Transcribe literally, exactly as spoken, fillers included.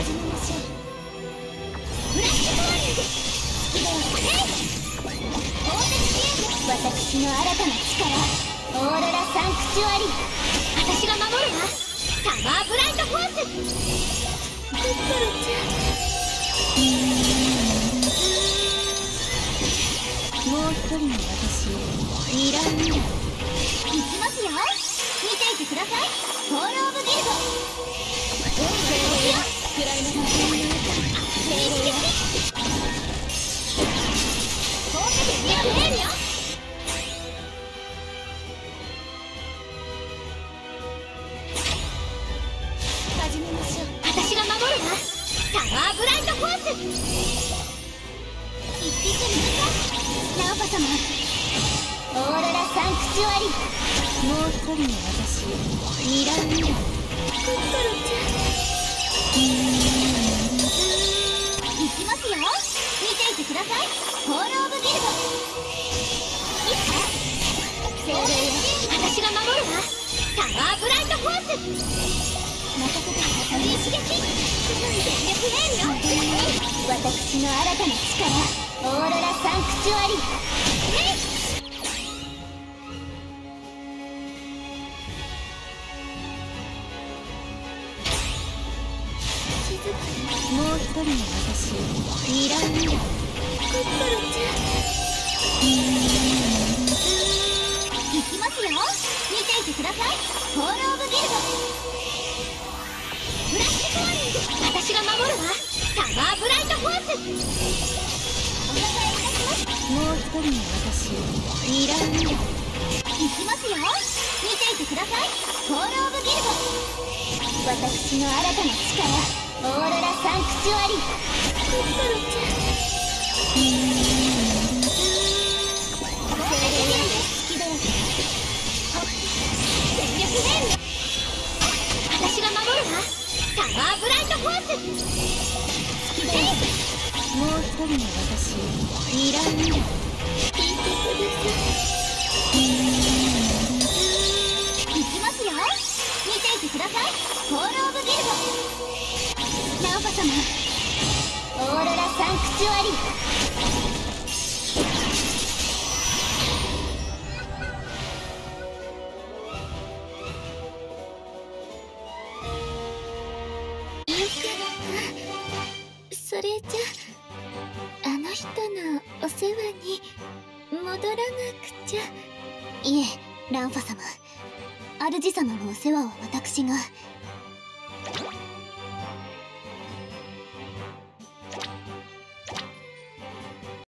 始めましょう。フラッシュトワリングスキドをプレイ。大敵支援。私の新たな力、オーロラサンクチュアリ。私が守るわ。サマーブライトフォース。クックルちゃん。もう一人の私、ミラミラ。いきますよ。見ていてください。コールオブギルド。音声をよ。クライマックスの中。電撃。攻撃には見えるよ。始めましょう。私が守るわ。サマーブライトフォース。行ってきてみなさい。ナオパ様。オーロラサンクチュアリ。もう一人の私、ミラミラ。クックルちゃん。行きますよ。見ていてください。コールオブギルド。いっか精霊よ。私が守るわ。サマーブライトフォース。任せて。飛び刺激。電力エールよ。私の新たな力、オーロラサンクチュアリ。えい。もう一人の私、ミラミラ。クックルちゃん。行きますよ。見ていてください。コールオブギルド。フラッシュトワリング。私が守るわ。サマーブライトフォース。お願いいたします。もう一人の私、ミラミラ。行きますよ。見ていてください。コールオブギルド。私の新たな力、オーロラサンクチュアリ。クックルちゃん。精霊よ。好きだらけ。全力レール。私が守るわ。サマーブライトフォース。好きだらけ。もう一人の私、ミラミラ。聞いてください。行きますよ。見ていてください。コールオブギルド。ナオパ様、オーロラサンクチュアリ。よかった。それじゃあの人のお世話に戻らなくちゃ。いえ、ランファ様、主様のお世話は私が。